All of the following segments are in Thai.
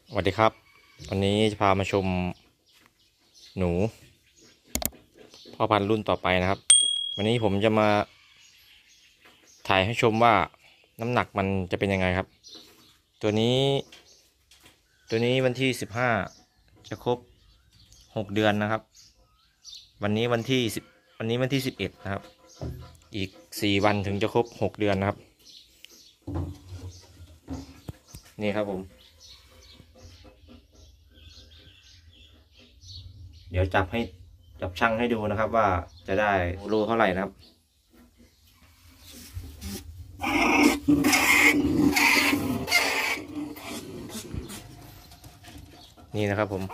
สวัสดีครับวันนี้จะพามาชมหนูพ่อพันธุ์รุ่นต่อไปนะครับวันนี้ผมจะมาถ่ายให้ชมว่าน้ำหนักมันจะเป็นยังไงครับตัวนี้วันที่15จะครบ6เดือนนะครับวันนี้วันที่11นะครับอีก4วันถึงจะครบ6เดือนนะครับนี่ครับผมเดี๋ยวจับชั่งให้ดูนะครับว่าจะได้โลเท่าไหร่นะครับนี่นะครับผม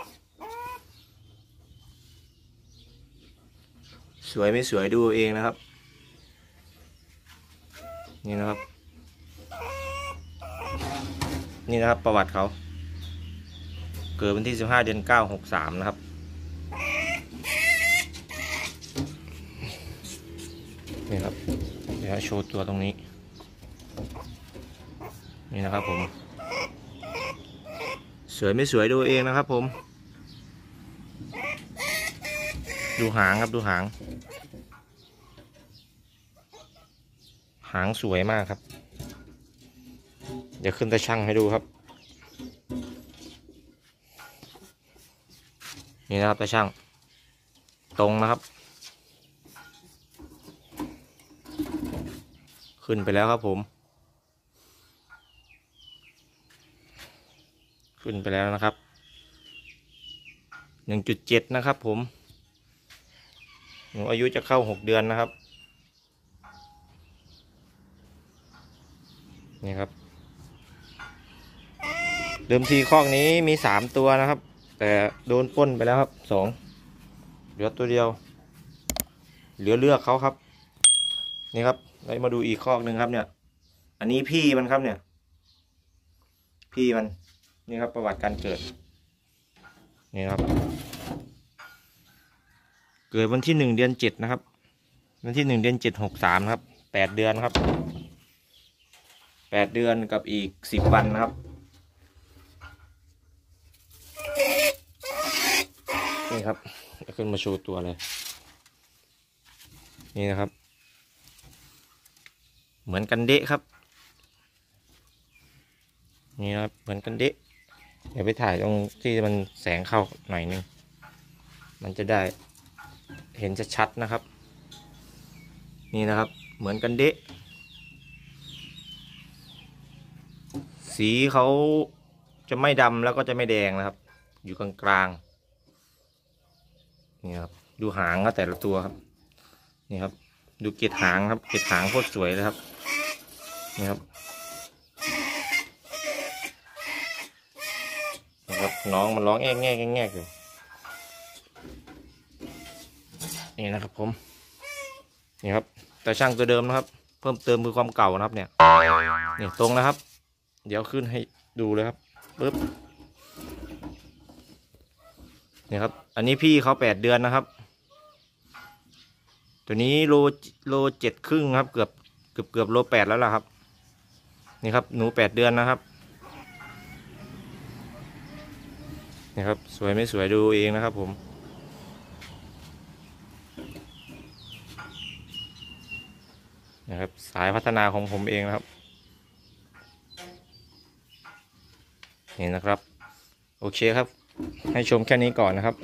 สวยไม่สวยดูเองนะครับนี่นะครับประวัติเขาเกิดวันที่15 เดือน 9 63นะครับนี่ครับเดี๋ยวโชว์ตัวตรงนี้นี่นะครับผมสวยไม่สวยดูเองนะครับผมดูหางครับดูหางสวยมากครับเดี๋ยวขึ้นตาชั่งให้ดูครับนี่นะครับตาชั่งตรงนะครับขึ้นไปแล้วครับผมขึ้นไปแล้วนะครับ 1.7 นะครับผมหนูอายุจะเข้า6เดือนนะครับนี่ครับเดิมทีคอกนี้มี3ตัวนะครับแต่โดนปล้นไปแล้วครับ2เหลือตัวเดียวเหลือเลือกเขาครับนี่ครับเรามาดูอีกคอกหนึ่งครับเนี่ยอันนี้พี่มันครับเนี่ยพี่มันนี่ครับประวัติการเกิดนี่ครับเกิดวันที่1 เดือน 7นะครับวันที่1 เดือน 7 63ครับ8เดือนครับ8เดือนกับอีก10วันนะครับนี่ครับจะขึ้นมาโชว์ตัวเลยนี่นะครับเหมือนกันเดะครับนี่นะครับเหมือนกันเดะเดี๋ยวไปถ่ายตรงที่มันแสงเข้าหน่อยนึงมันจะได้เห็นชัดๆนะครับนี่นะครับเหมือนกันเดะสีเขาจะไม่ดำแล้วก็จะไม่แดงนะครับอยู่กลางๆนี่ครับดูหางก็แต่ละตัวครับนี่ครับดูเกล็ดหางครับเกล็ดหางโคตรสวยเลยครับนี่ครับนะครับน้องมันร้องแง่แง่แง่อยู่นี่นะครับผมนี่ครับแต่ช่างตัวเดิมนะครับเพิ่มเติมคือความเก่านะครับเนี่ยตรงนะครับเดี๋ยวขึ้นให้ดูเลยครับปึ๊บนี่ครับอันนี้พี่เขา8เดือนนะครับตัวนี้โล7ครึ่งครับเกือบโล8แล้วล่ะครับนี่ครับหนู8เดือนนะครับนี่ครับสวยไม่สวยดูเองนะครับผมนะครับสายพัฒนาของผมเองนะครับนี่นะครับโอเคครับให้ชมแค่นี้ก่อนนะครับ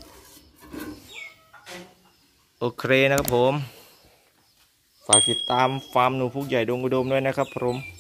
โอเคนะครับผมฝากติดตามฟาร์มหนูพุกใหญ่ดงอุดมด้วยนะครับผม